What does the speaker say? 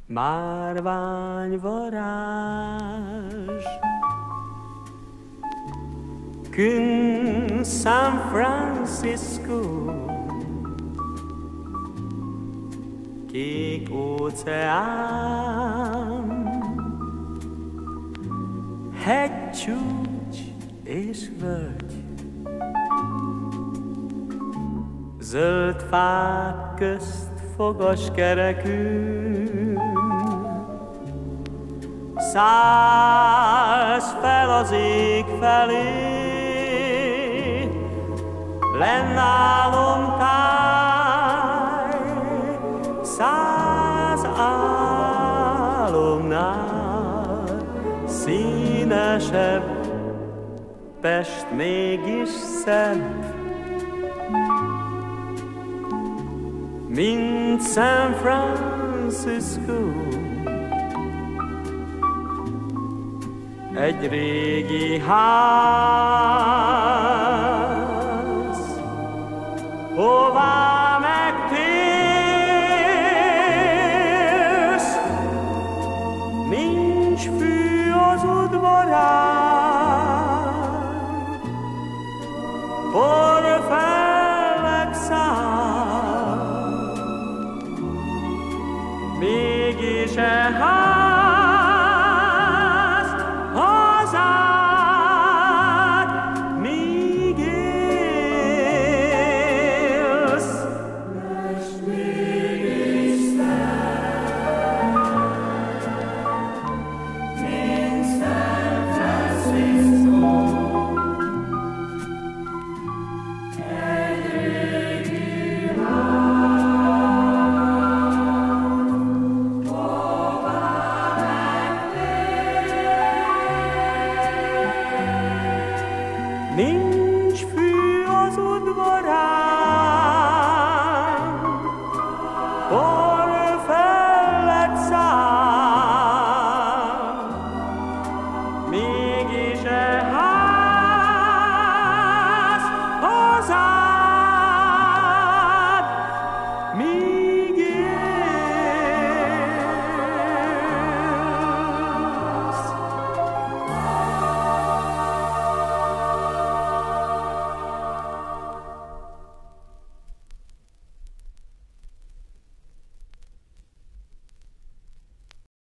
Márványvarázs, kün San Francisco, kék óceán, hegycsúcs és völgy, zöld fák közt fogaskerekül, szállsz fel az ég felé, lenn álomtáj, 100 álomnál színesebb, Pest mégis szebb, mint San Francisco. Egy régi ház, hová megtérsz, nincs fű az udvarán, porfelek száll, mégis e ház hazát, míg élsz. Pest mégis szebb, mint San Francisco. Egy régi ház, hová megtérsz, nincs fű az udvarán,